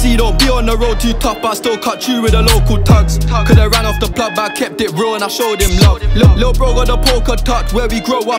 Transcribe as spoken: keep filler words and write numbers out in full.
see, don't be on the road too tough, but I still cut you with the local tugs. Could've ran off the plug, but I kept it real and I showed him love. Lil, lil bro got the poker touch, where we grow up